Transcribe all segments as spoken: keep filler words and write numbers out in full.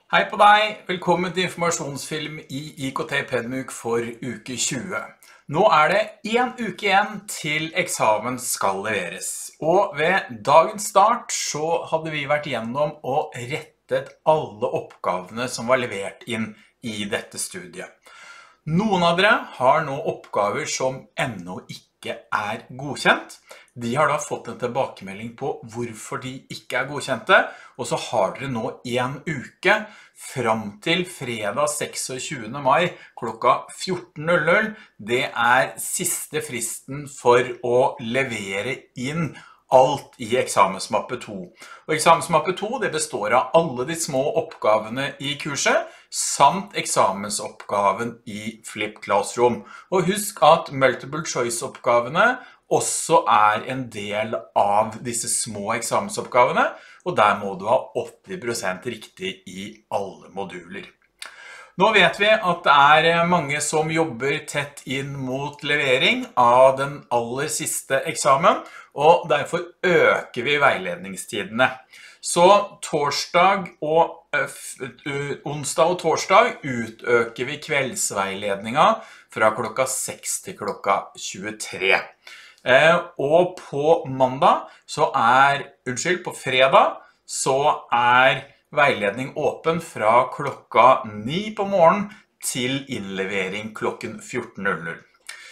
Hei på deg, velkommen til informasjonsfilm i I K T PedMuk for uke tjue. Nå er det en uke igjen til eksamen skal leveres, og ved dagens start så hadde vi vært gjennom og rettet alle oppgavene som var levert inn i dette studiet. Noen av dere har nå oppgaver som ennå ikke er godkjent. De har da fått en tilbakemelding på hvorfor de ikke er godkjente, og så har dere nå en uke fram til fredag seksogtjuende mai klokka fjorten null null. Det er siste fristen for å levere inn alt i eksamensmappe to. Og eksamensmappe to det består av alle de små oppgavene i kurset, samt eksamensoppgaven i Flip Classroom. Og husk at multiple choice-oppgavene også er en del av disse små eksamensoppgavene, og der må du ha åtti prosent riktig i alle moduler. Nå vet vi at det er mange som jobber tett inn mot levering av den aller siste eksamen, og derfor øker vi veiledningstidene. Så torsdag og, øh, onsdag og torsdag utøker vi kveldsveiledninga fra klokka seks til klokka tjuetre. Eh, og på mandag så er, unnskyld, på fredag så er veiledning åpen fra klokka ni på morgen til innlevering klokken fjorten null null.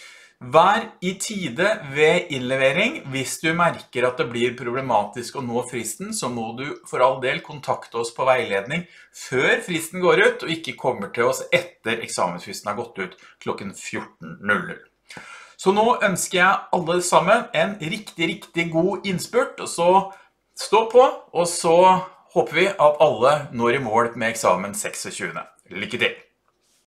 Vær i tide ved innlevering. Hvis du merker at det blir problematisk å nå fristen, så må du for all del kontakte oss på veiledning før fristen går ut, og ikke kommer til oss etter eksamensfristen har gått ut klokken fjorten null null. Så nå ønsker jeg alle sammen en riktig, riktig god innspurt, og så stå på, og så håper vi at alle når i mål med eksamen seksogtjuende. Lykke til!